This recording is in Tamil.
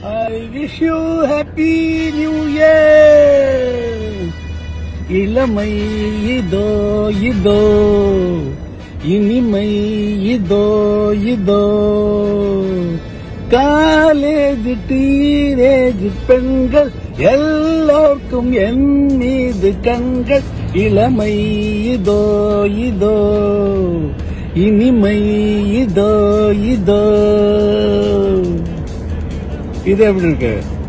I wish you happy new year. இளமை இதோ இதோ, இனிமை இதோ இதோ, காலேஜ் டீனேஜ் பெண்கள் எல்லோருக்கும் என் மீது கண்கள். இளமை இதோ இதோ, இனிமை இதோ இதோ. இது எப்படி இருக்கு?